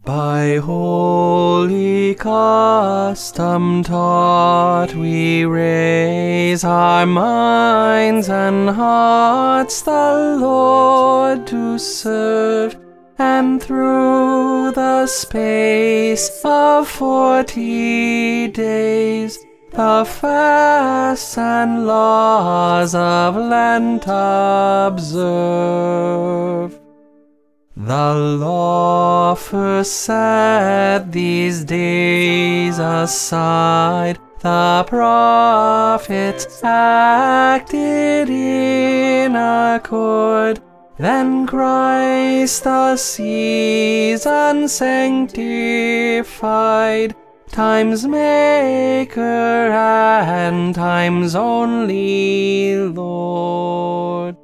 By holy custom taught, we raise our minds and hearts the Lord to serve, and through the space of 40 days the fasts and laws of Lent observe. The law first set these days aside, the prophets acted in accord. Then Christ the season sanctified, time's maker and time's only Lord.